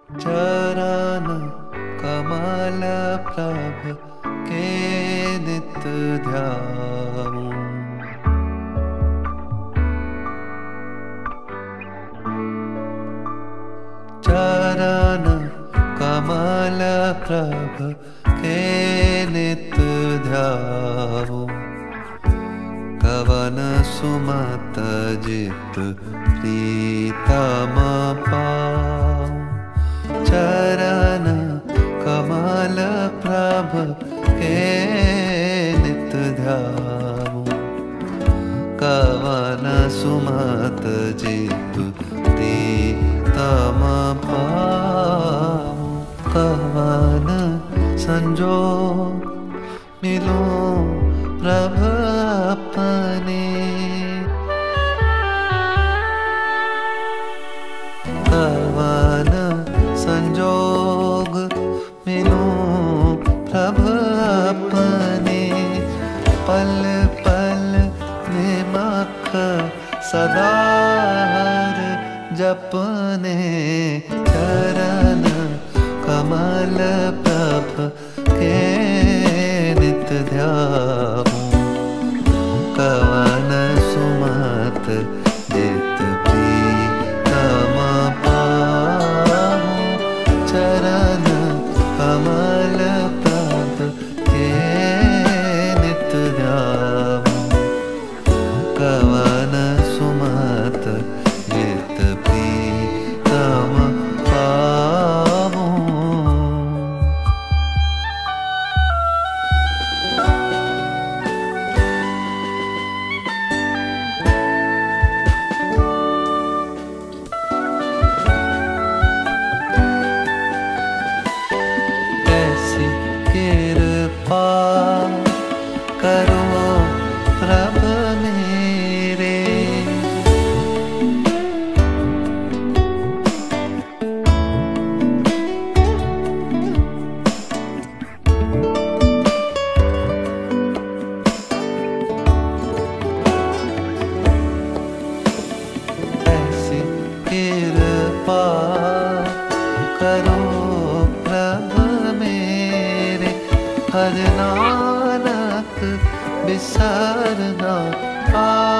चरण कमल प्रभ के नित ध्याऊं। चरण कमल प्रभ के नित ध्याऊं। कवन सुमत जित प्रीतम पाऊं। चरण कमल प्रभ के नित ध्याऊं। कवन सुमत जित प्रीतम पाऊं। कवन संजोग मिलूं प्रभ अपने। कवन संजोग मिलूं प्रभ अपने। पल पल निमख सदा हर जपने। चरण कमल प्रभ के नित ध्याऊं। कवन सुमत जित प्रीतम पाऊं। चरण कमल प्रभ के नित ध्याऊं। कवन सुमत जित प्रीतम पाऊं। कृपा करो प्रभ मेरे। ऐसी कृपा करो प्रभ मेरे। हर नानक बिसरना